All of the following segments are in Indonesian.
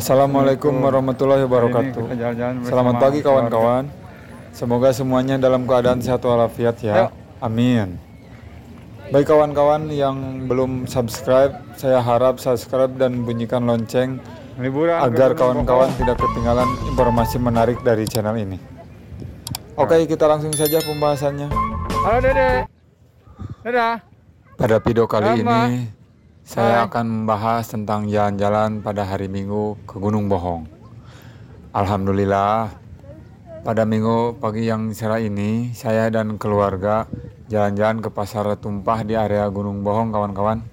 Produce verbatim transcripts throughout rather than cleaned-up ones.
Assalamualaikum warahmatullahi wabarakatuh. Selamat pagi kawan-kawan. Semoga semuanya dalam keadaan sehat walafiat ya. Amin. Baik kawan-kawan yang belum subscribe, saya harap subscribe dan bunyikan lonceng agar kawan-kawan tidak ketinggalan informasi menarik dari channel ini. Oke, kita langsung saja pembahasannya. Halo Dede. Dadah. Pada video kali ini saya akan membahas tentang jalan-jalan pada hari Minggu ke Gunung Bohong. Alhamdulillah, pada minggu pagi yang cerah ini, saya dan keluarga jalan-jalan ke Pasar Tumpah di area Gunung Bohong, kawan-kawan.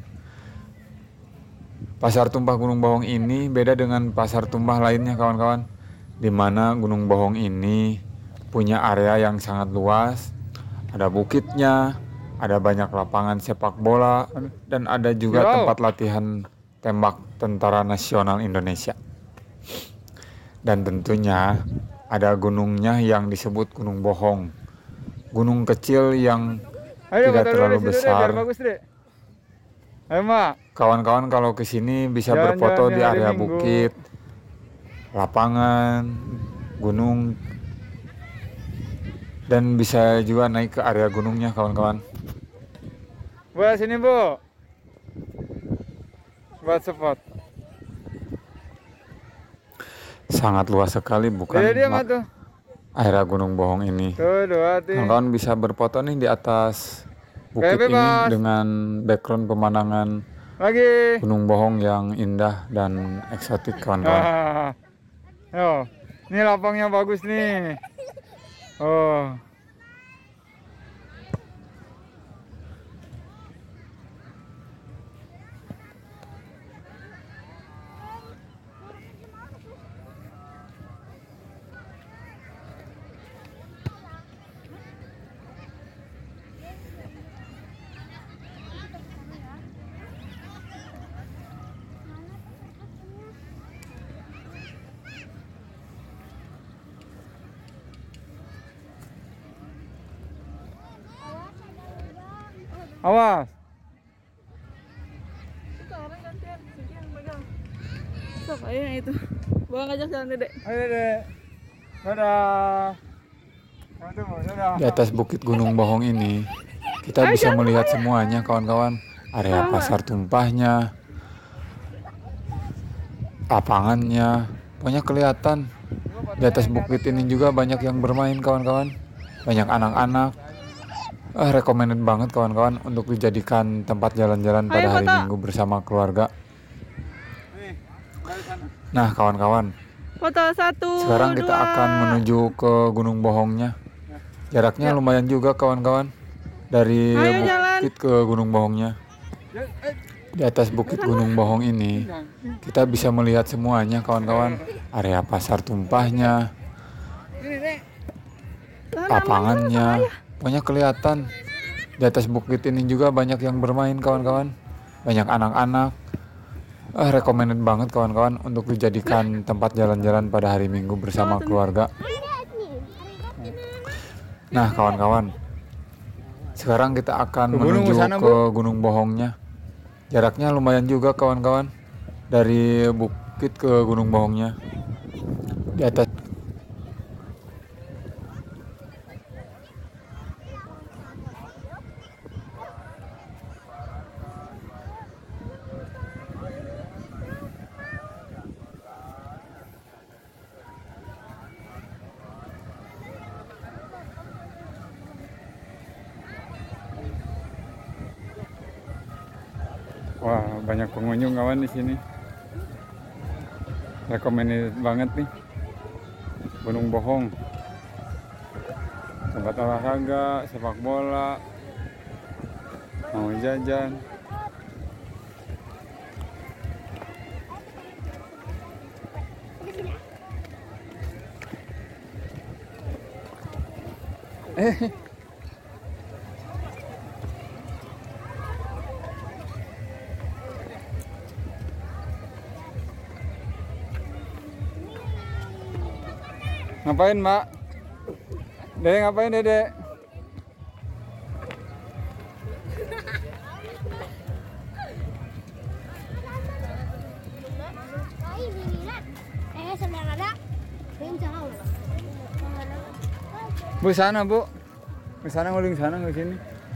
Pasar Tumpah Gunung Bohong ini beda dengan pasar tumpah lainnya, kawan-kawan, di mana Gunung Bohong ini punya area yang sangat luas, ada bukitnya, ada banyak lapangan sepak bola, dan ada juga tempat latihan tembak Tentara Nasional Indonesia. Dan tentunya ada gunungnya yang disebut Gunung Bohong. Gunung kecil yang Ayo, tidak terlalu besar. Kawan-kawan kalau ke sini bisa Jalan-jalan berfoto di di hari area Minggu. bukit, lapangan, gunung, dan bisa juga naik ke area gunungnya, kawan-kawan. Bu, sini Bu. Buat spot. Sangat luas sekali, bukan? Dia dia Ma- mah tuh. area Gunung Bohong ini. Tuh, dua hati. Kawan-kawan bisa berfoto nih di atas bukit Kayak ini bebas. dengan background pemandangan Lagi. Gunung Bohong yang indah dan eksotik, kawan-kawan. Ah. Yo. Ini lapangnya bagus nih. Oh. Awas. Itu orang gantian, Suci yang pegang. Sok, ayo yang itu. Bawa ngajak jalan Dede. Ayo Dede. Dadah. Aduh, dadah. Di atas bukit Gunung Bohong ini kita bisa melihat semuanya, kawan-kawan. Area pasar tumpahnya, lapangannya, pokoknya kelihatan. Di atas bukit ini juga banyak yang bermain, kawan-kawan. Banyak anak-anak. Eh, recommended banget, kawan-kawan, untuk dijadikan tempat jalan-jalan pada hari Minggu bersama keluarga. Nih, dari sana. Nah, kawan-kawan, Foto satu, sekarang kita dua. akan menuju ke Gunung Bohongnya. Jaraknya lumayan juga, kawan-kawan, dari Ayo, bukit ke Gunung Bohongnya. Di atas bukit Gunung Bohong ini kita bisa melihat semuanya, kawan-kawan. Area pasar tumpahnya, lapangannya, pokoknya kelihatan. Di atas bukit ini juga banyak yang bermain, kawan-kawan. Banyak anak-anak. Eh, recommended banget, kawan-kawan, untuk dijadikan tempat jalan-jalan pada hari Minggu bersama keluarga. Nah, kawan-kawan, sekarang kita akan Ke gunung menuju sana, ke Gunung Bohongnya. Jaraknya lumayan juga, kawan-kawan, dari bukit ke Gunung Bohongnya. Di atas Wah, banyak pengunjung kawan di sini. Recommended banget nih. Gunung Bohong. Tempat olahraga, sepak bola. Mau jajan. Eh. Ngapain, Mbak? Dede ngapain, Dede? Bu sana bu. Ke sana nguling sana ke sini.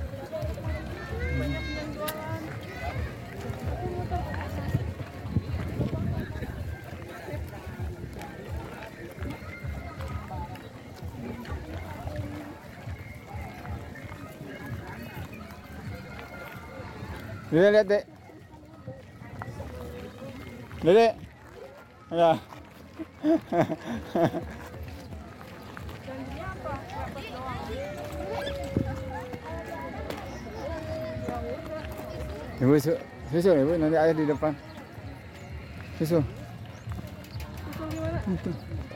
Lihat lihat dek. Dek. Ya. Janjinya apa? Rapat doang. Ibu su susu ibu nanti ayah di depan. Susu. Susul gimana?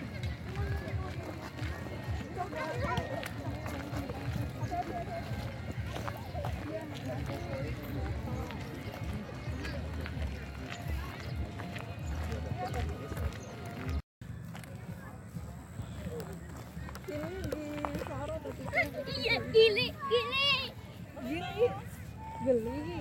Ini di Saro tapi Iya, gini, gini. gini geli.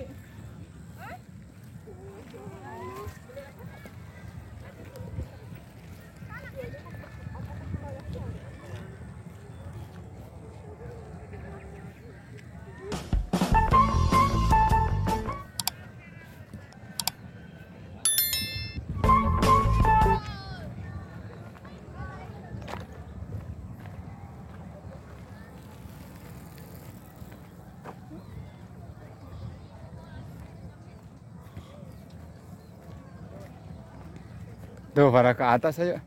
Tuh pada ke atas ayo.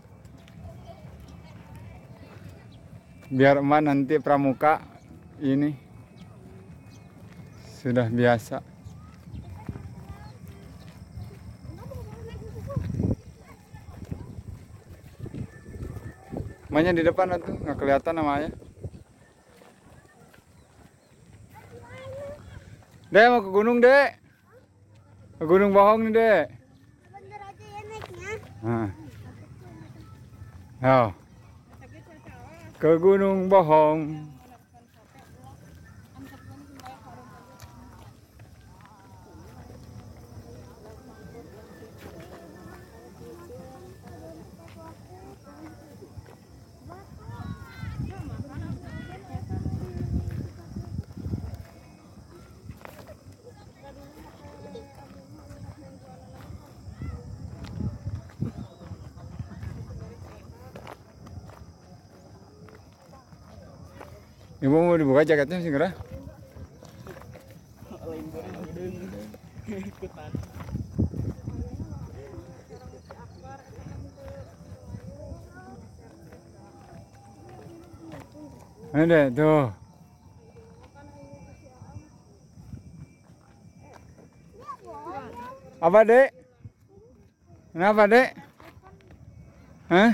Biar emak nanti pramuka ini sudah biasa. Emaknya di depan tuh nggak kelihatan namanya. Dek mau ke gunung dek. Ke Gunung Bohong nih dek. Bentar aja ya naiknya. Nah. Ayo. Ke Gunung Bohong. Ibu mau dibuka jaketnya segera. Ada tuh. Apa dek? Kenapa dek? Hah?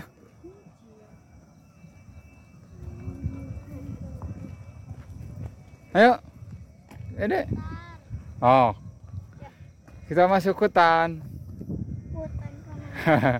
Ayo, eh dek. Oh, kita masuk hutan. Hutan kanan.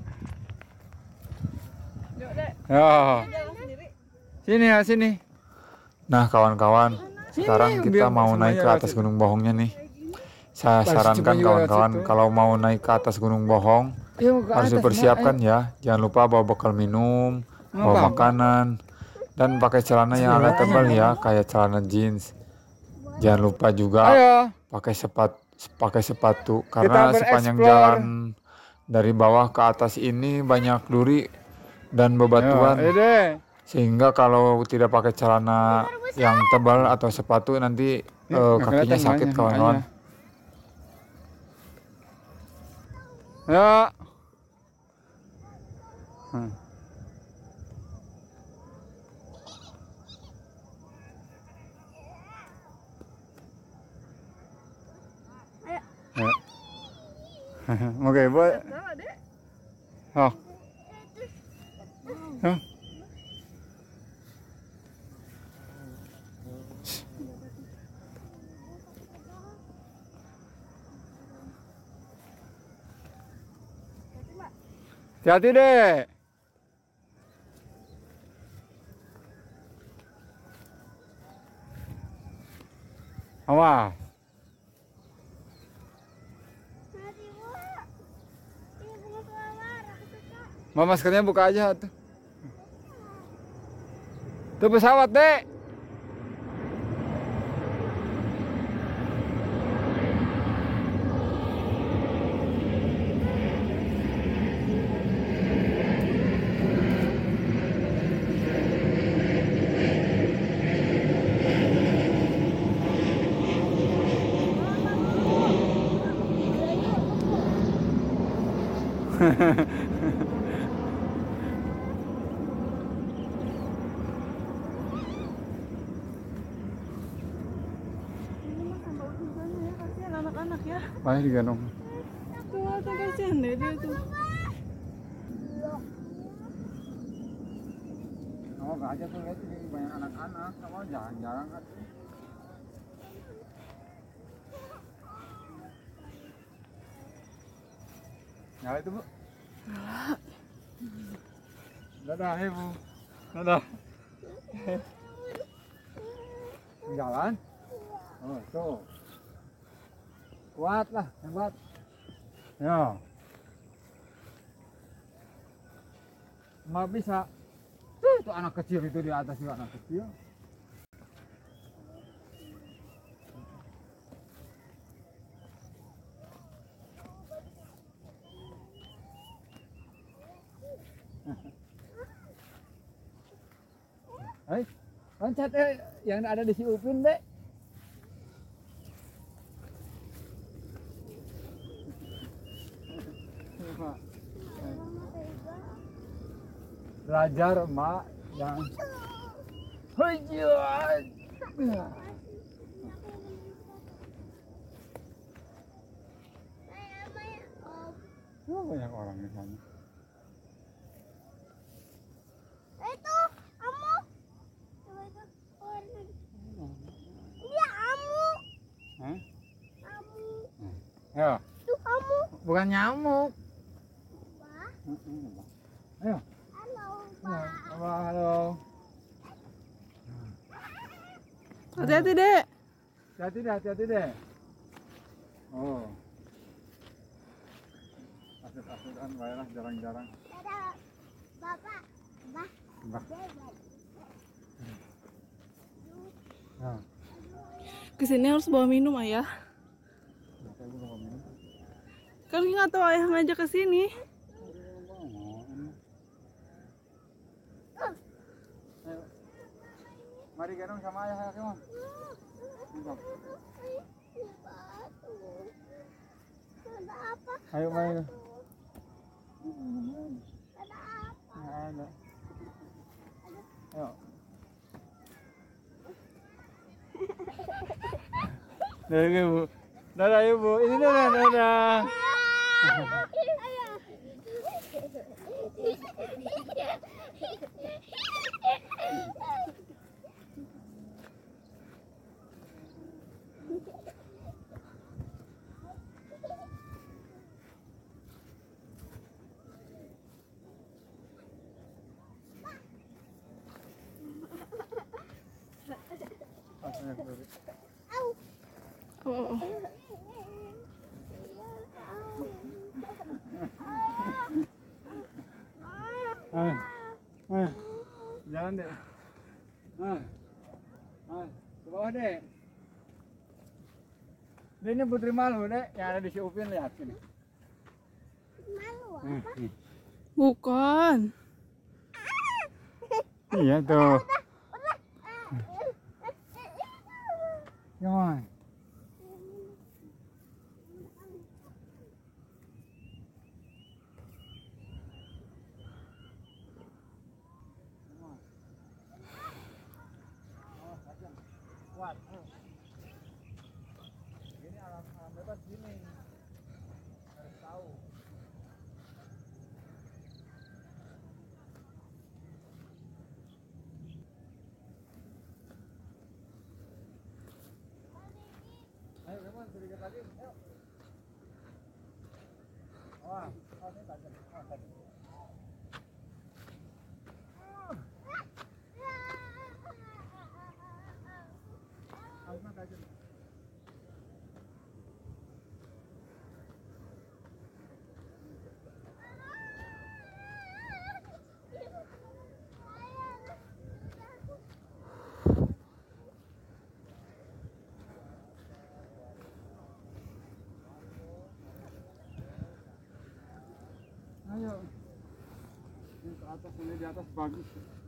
Yuk dek, Oh, jalan sendiri. sini ya sini. Nah kawan-kawan, sekarang Sini, kita biar mau naik ke semuanya atas lewat Gunung Bohongnya nih. Saya Pasti sarankan cuma juga lewat kawan-kawan situ. kalau mau naik ke atas Gunung Bohong Ayo ke harus atas, dipersiapkan Mak. ya. Jangan lupa bawa bekal minum, Ayo. bawa Apa? makanan, dan pakai celana yang agak tebal ya, kayak celana jeans. Jangan lupa juga Ayo. pakai sepatu, pakai sepatu karena Kita sepanjang bereksplor. jalan dari bawah ke atas ini banyak duri dan bebatuan. Ayo, ayo deh. Sehingga kalau tidak pakai celana yang tebal atau sepatu nanti Nih, eh, nggak kakinya kelihatan sakit makanya, kawan-kawan. makanya. Ayo. Hmm. Ayo. Oke, buat. Sama dek. Oh. Oh. Hati-hati deh. Awas. Nanti bu. Ini bunga kelawar, aku suka. Mau maskernya buka aja tuh. Tuh pesawat, Dek. Ini mah tambah hujannya ya, kasihan anak-anak ya. Banyak digendong. Tuh, tuh kasihan deh dia tuh. Oh, nggak aja tuh lihat ini banyak anak-anak, sama jarang-jarang kan. Nyala itu, Bu. Dadah, Ibu. Dadah. Jalan. Oh, tuh. Kuat lah, hebat. Ya. Nggak bisa. Tuh, itu anak kecil itu di atas juga anak kecil. Hai, loncat eh yang ada di si Upin, Dek. Belajar, Mak, yang Hujan. Oh, banyak orang di sana. Itu kamu. Coba itu. Iya kamu. Hah? Kamu. Ya, Itu kamu. bukan nyamuk. Pak. Ayo. Halo, Halo, Pak. halo, halo. Hati-hati dek. Hati-hati deh, hati-hati deh. Oh. Asik-asikan, baiklah jarang-jarang. Dadah, Bapak. Bah. Bah. Bebek. Nah, Kesini harus bawa minum ayah. kenapa ibu nggak minum? Kan nggak tahu ayah ngajak ke sini. Ayo. Mari gendong sama ayah, ayo, Mam. Gendong. Batu. Ada apa? Ayo main. Ada apa? Nggak ada. Ayo. Dadah ibu. Dadah ibu. Ini dadah, dadah. Oh, oh, oh. Ayo. Ayo. Jalan deh. Ayo. Ayo. Ke bawah deh. Ini putri malu deh, yang ada di si Upin, lihat sini. Malu Hmm, apa? nih. Bukan. Iya tuh. Come on. Kuat. Ini alam alam bebas gini. Harus tahu. Ayo, Raymond, sedikit lagi. Ayo. Wah, oh, ini tajam. Oh, tajam. Oh, ini tajam. Ayo. Ini ke atas, ini di atas bagus.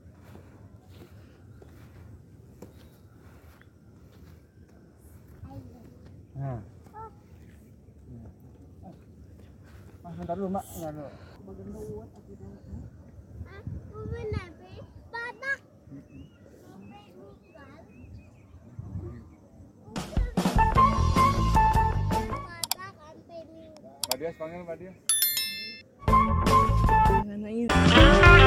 Nah. Ah, bentar dulu, Mak. Bentar dulu. Aku menabi badak. Sampai meninggal. Badak sampai meninggal. Mbak Dias panggil Mbak Dias. Mana ini?